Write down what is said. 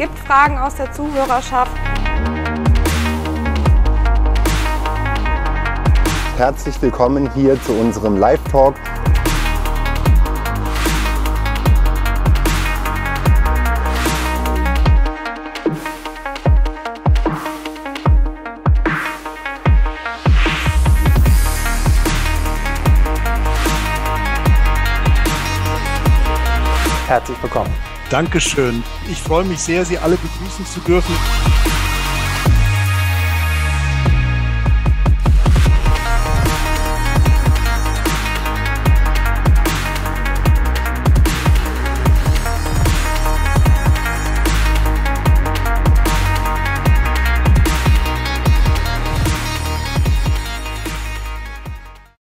gibt Fragen aus der Zuhörerschaft. Herzlich willkommen hier zu unserem Live-Talk. Herzlich willkommen. Dankeschön. Ich freue mich sehr, Sie alle begrüßen zu dürfen.